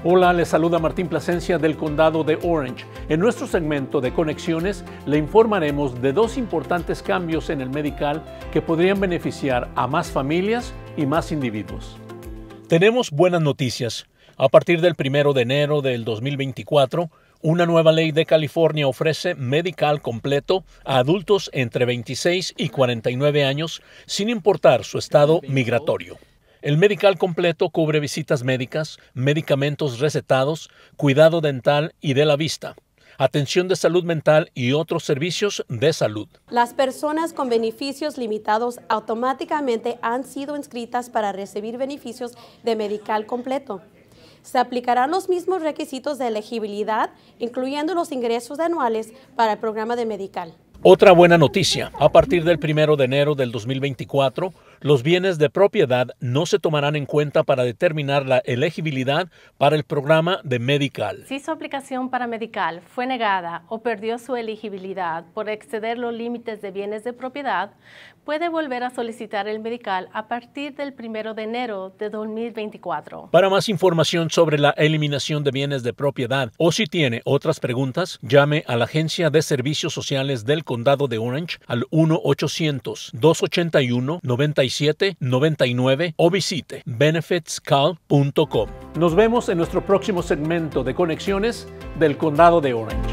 Hola, les saluda Martín Plasencia del Condado de Orange. En nuestro segmento de Conexiones le informaremos de dos importantes cambios en el Medi-Cal que podrían beneficiar a más familias y más individuos. Tenemos buenas noticias. A partir del 1 de enero del 2024, una nueva ley de California ofrece Medi-Cal completo a adultos entre 26 y 49 años, sin importar su estado migratorio. El Medi-Cal completo cubre visitas médicas, medicamentos recetados, cuidado dental y de la vista, atención de salud mental y otros servicios de salud. Las personas con beneficios limitados automáticamente han sido inscritas para recibir beneficios de Medi-Cal completo. Se aplicarán los mismos requisitos de elegibilidad, incluyendo los ingresos anuales para el programa de Medi-Cal. Otra buena noticia, a partir del 1 de enero del 2024, los bienes de propiedad no se tomarán en cuenta para determinar la elegibilidad para el programa de Medi-Cal. Si su aplicación para Medi-Cal fue negada o perdió su elegibilidad por exceder los límites de bienes de propiedad, puede volver a solicitar el Medi-Cal a partir del 1 de enero de 2024. Para más información sobre la eliminación de bienes de propiedad o si tiene otras preguntas, llame a la Agencia de Servicios Sociales del Condado de Orange al 1-800-281-9799 o visite benefitscal.com. Nos vemos en nuestro próximo segmento de Conexiones del Condado de Orange.